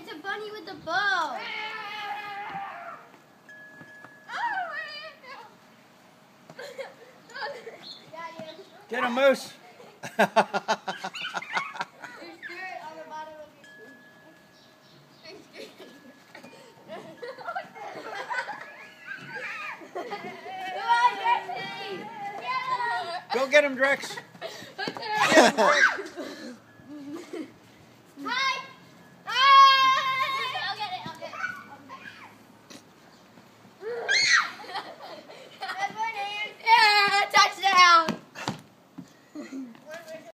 It's a bunny with a bow. Get him, Moose. There's dirt on the bottom of your shoe. Come on, Drexy! Go get him, Drex. Look there.